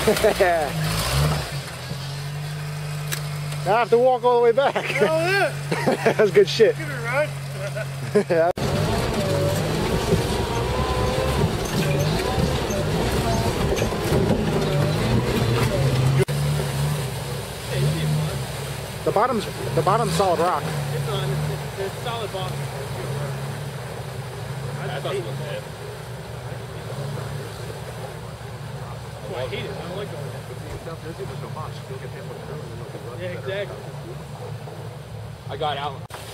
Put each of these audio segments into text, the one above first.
Now I have to walk all the way back. Yeah. That's good shit. Give it a ride. Yeah. The bottom's solid rock. It's solid bottom. I thought it was bad. Oh, I hate it. I don't like going there. Yeah, exactly. I got out.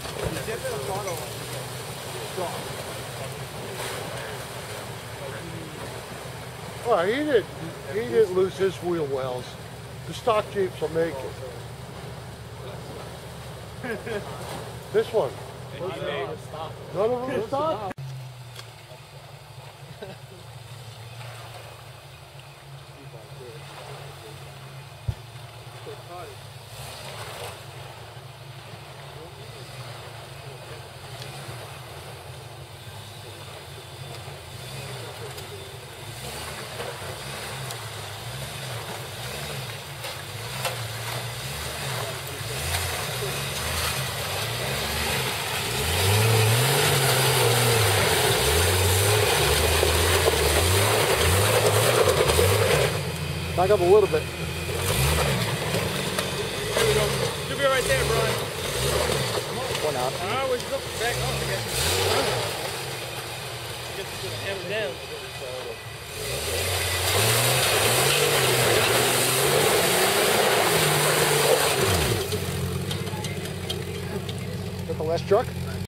Well, he didn't lose his wheel wells. The stock Jeeps will make it. This one. None of them are stock. Back up a little bit. There we go. Should be right there, Brian. One out. I always look back up again. I guess it's gonna hammer down. Got the last truck?